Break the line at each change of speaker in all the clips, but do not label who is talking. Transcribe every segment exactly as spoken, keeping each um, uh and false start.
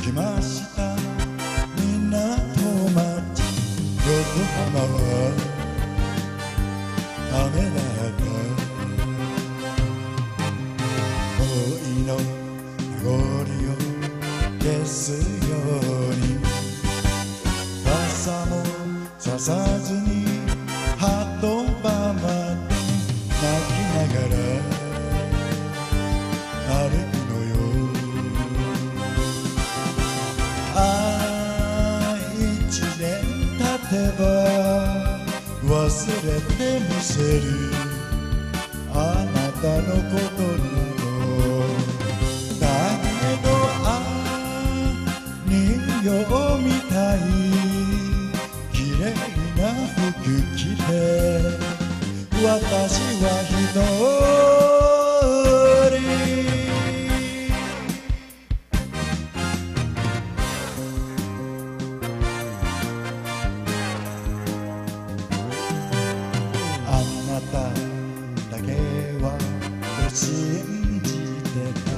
来ました港町横浜は雨だった恋の名残を消すように傘もささずに鳩場まで泣きながら歩くのよああ一年経てば忘れてみせるあなたのことなのだけどああ人形みたい綺麗な服着て私は一人あなただけはと信じてた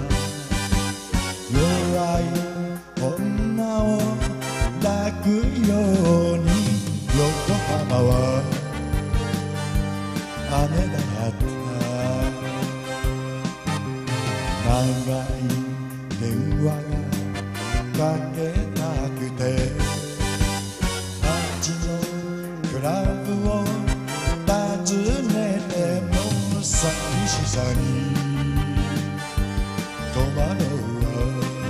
弱い女を抱くように横浜は雨だった長い電話がかけたくて街のクラブを訪ねても寂しさに戸惑うわ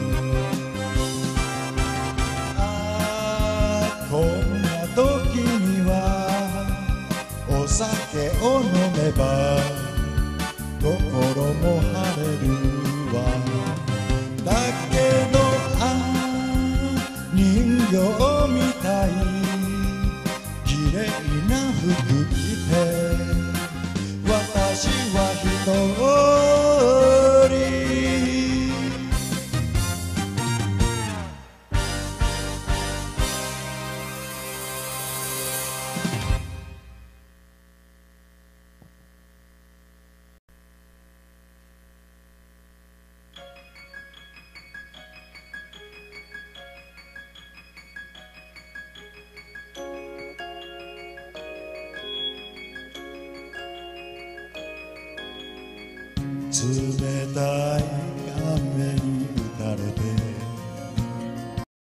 ああこんな時にはお酒を飲めば心も晴れるわだけどああ人形みたい綺麗な服着て私は一人冷たい雨に打たれて